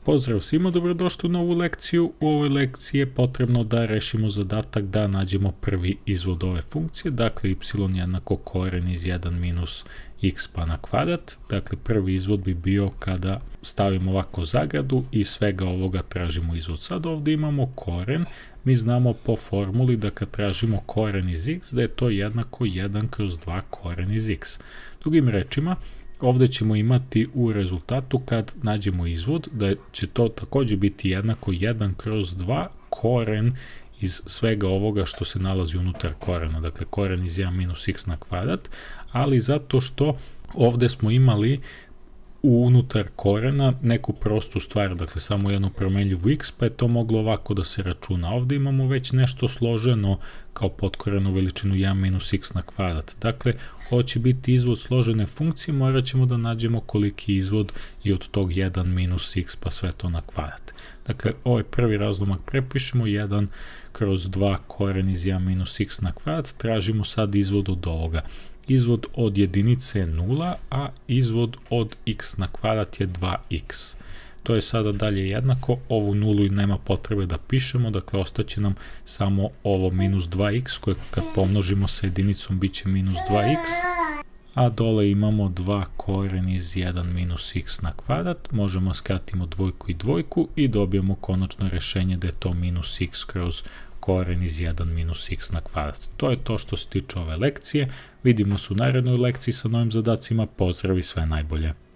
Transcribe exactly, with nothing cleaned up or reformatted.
Pozdrav svima, dobrodošli u novu lekciju. U ovoj lekciji je potrebno da rešimo zadatak da nađemo prvi izvod ove funkcije, dakle y jednako koren iz jedan minus x pa na kvadrat. Dakle, prvi izvod bi bio kada stavimo ovako zagradu i svega ovoga tražimo izvod. Sad ovdje imamo koren, mi znamo po formuli da kad tražimo koren iz x, da je to jednako jedan kroz dva koren iz x. Drugim rečima, ovdje ćemo imati u rezultatu kad nađemo izvod da će to također biti jednako jedan kroz dva koren iz svega ovoga što se nalazi unutar korena, dakle koren iz jedan minus x na kvadrat, ali zato što ovdje smo imali unutar korena neku prostu stvar, dakle samo jednu promenljivu x, pa je to moglo ovako da se računa. Ovdje imamo već nešto složeno kao potkorenu veličinu jedan minus x na kvadrat. Dakle, ovo će biti izvod složene funkcije, morat ćemo da nađemo koliki izvod i od tog jedan minus x pa sve to na kvadrat. Dakle, ovaj prvi razlomak prepišemo, jedan kroz dva koren iz jedan minus x na kvadrat, tražimo sad izvod od ovoga. Izvod od jedinice je nula, a izvod od x na kvadrat je dva x. To je sada dalje jednako, ovu nulu i nema potrebe da pišemo, dakle ostaće nam samo ovo minus dva x koje kad pomnožimo sa jedinicom bit će minus dva x, a dole imamo dva koren iz jedan minus x na kvadrat, možemo skratimo dvojku i dvojku i dobijemo konačno rešenje da je to minus x kroz koren iz jedan minus x na kvadrat. To je to što se tiče ove lekcije. Vidimo se u narednoj lekciji sa novim zadacima. Pozdrav i sve najbolje.